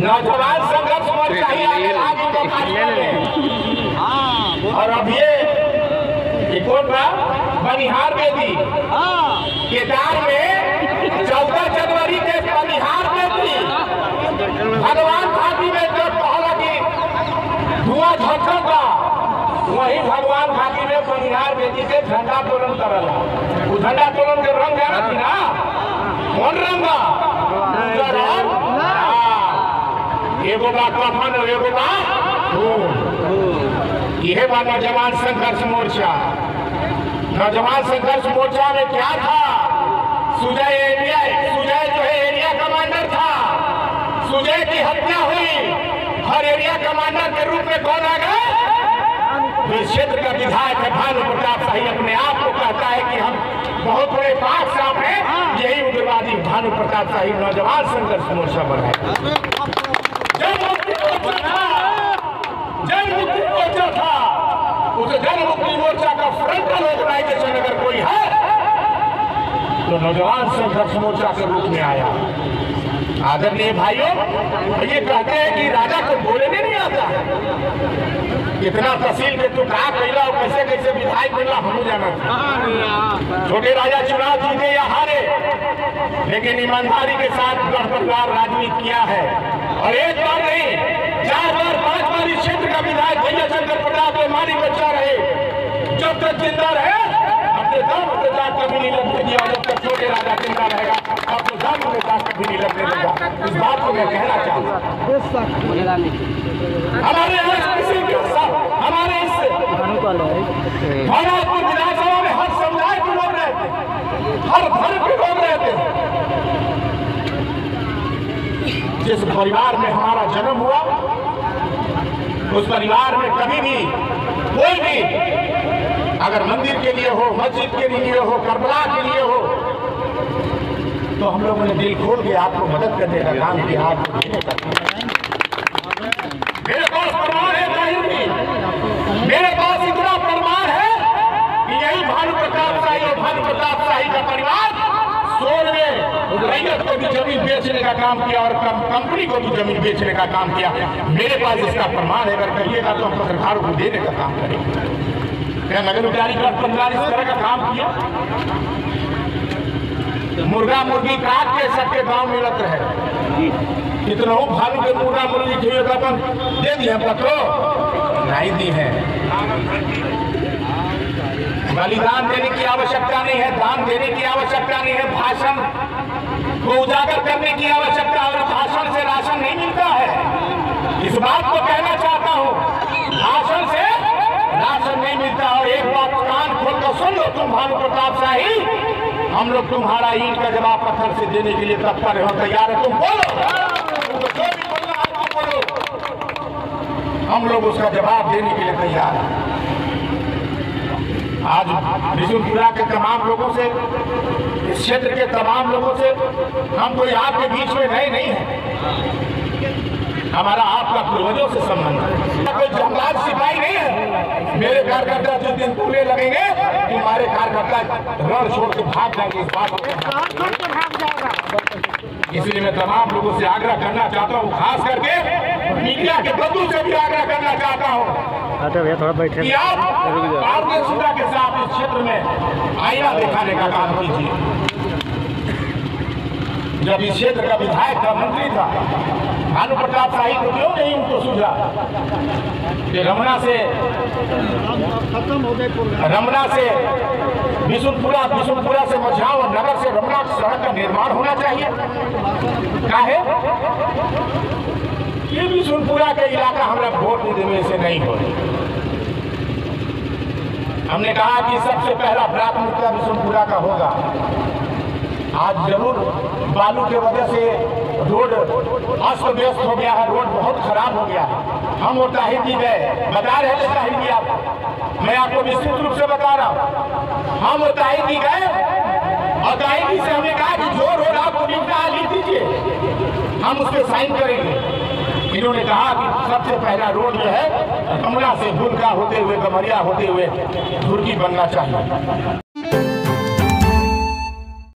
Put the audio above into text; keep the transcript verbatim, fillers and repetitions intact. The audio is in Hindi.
नौजवान संघर्ष मोर्चा ही आगे और अब ये कौन था बनिहार में थी केदार में चौदह जनवरी के बनिहार में थी भगवान घाटी में जब पहला की धुआं झटका था वही भगवान घाटी में बनिहार बेटी के झंडा तोलन करल वो झंडा तोलन के रंग है ना कौन रंग एगो बात कफन एगो बात यह बा नौजवान संघर्ष मोर्चा। नौजवान संघर्ष मोर्चा में क्या था? सुजय एरिया सुजय जो है एरिया कमांडर था। सुजय की हत्या हुई हर एरिया कमांडर के रूप में कौन आ गए? इस क्षेत्र का विधायक है भानु प्रताप शाही अपने आप को कहता है कि हम बहुत बड़े पाक साहब हैं। यही उग्रवादी भानु प्रताप शाही नौजवान संघर्ष मोर्चा बनाए। जन मुक्ति मोर्चा था उस जन मुक्ति मोर्चा का फ्रंटल ऑर्गेनाइजेशन अगर कोई है तो नौजवान संघर्ष मोर्चा के रूप में आया। आदरणीय भाइयों, ये कहते हैं कि राजा को बोलने नहीं आता है। कितना तहसील के तू कहा कैला और कैसे कैसे विधायक मिला हम जाना था। छोटे राजा चुनाव जीते या हारे लेकिन ईमानदारी के साथ गढ़परवार राजनीति किया है और एक बार नहीं चार बार पांच बार इस क्षेत्र का विधायक भैया शंकर प्रताप के मारी बच्चा रहे। जब तक जिंदा रहे अपने दम के साथ कभी नहीं लगने दिया। जब तक छोटे राजा जिंदा रहेगा अपने दम के साथ कभी नहीं लगने देगा। इस बात को मैं कहना चाहूँगा। हमारे किसी के साथ हमारे इस भागलपुर विधानसभा में हर समुदाय के लोग रहते हर धर्म के लोग रहते हैं। जिस परिवार में हमारा जन्म हुआ उस परिवार में कभी भी कोई भी अगर मंदिर के लिए हो मस्जिद के लिए हो करबला के लिए हो तो हम लोगों ने दिल खोल के आपको मदद करने का काम किया। आपको देने का मेरे पास प्रमाण है जाहिर भी मेरे पास इतना प्रमाण है कि यही भानु प्रताप शाही और भानु प्रताप शाही का परिवार सोल में रैयत को भी जमीन बेचने का काम किया और कंपनी को भी जमीन बेचने का काम किया। मेरे पास इसका प्रमाण है। अगर कहिएगा तो हम पत्रकारों को देने का काम करेंगे। क्या नगर उद्यानी का परिवार इस तरह का काम किया? मुर्गा मुर्गी काट के सबके गांव में मिलत रहे। कितना भालू के मुर्गा मुर्गी खेल अपन दे दिए पत्रो नहीं दी है। बलिदान देने की आवश्यकता नहीं है, दान देने की आवश्यकता नहीं है, भाषण को उजागर करने की आवश्यकता और भाषण से राशन नहीं मिलता है। इस बात को कहना चाहता हूँ, भाषण से राशन नहीं मिलता। और एक बात कान खोल कर सुन लो तुम भानु प्रताप शाही, हम लोग तुम्हारा ईंट का जवाब पत्थर से देने के लिए तत्पर हो तैयार है। तुम बोलो, जो भी बोलना है तुम बोलो, हम लोग उसका जवाब देने के लिए तैयार हैं। आज बिशुनपुरा के तमाम लोगों से इस क्षेत्र के तमाम लोगों से हम कोई आपके बीच में नए नहीं है। हमारा आपका पूर्वजों से संबंध है। कोई जंगलात सिपाही नहीं है। मेरे कार्यकर्ता जिस दिन पूरे लगेंगे तुम्हारे कार्यकर्ता रण छोड़ के भाग जाएंगे। इस बात इसलिए मैं तमाम लोगों से आग्रह करना चाहता हूँ, खास करके मीडिया के बंधु से भी आग्रह करना चाहता हूँ कि आप भारतीय सुधा के साथ इस क्षेत्र में आईना दिखाने का काम कीजिए। जब इस क्षेत्र का विधायक था, मंत्री था, भानु प्रताप शाही को क्यों नहीं उनको सूझा कि रमना से रमना से बिशुनपुरा बिशुनपुरा से मझाव और नगर से रमना सड़क का निर्माण होना चाहिए। क्या है ये बिशुनपुरा के इलाका हमारा वोट देने से नहीं हो रही। हमने कहा कि सबसे पहला प्राथमिकता बिशुनपुरा का होगा। आज जरूर बालू के वजह से रोड अस्त व्यस्त हो गया है, रोड बहुत खराब हो गया है। हम वो ताहिदी गए बता रहे थे ताहिदी, आप मैं आपको विस्तृत रूप से बता रहा हूँ। हम वो ताहिदी गए और ताहिदी से हमने कहा कि जो रोड आपको निपटा लिख दीजिए, हम उस पर साइन करेंगे। इन्होंने कहा कि सबसे पहला रोड जो है कमला से भुलका होते हुए गमरिया होते हुए धुर्की बनना चाहिए।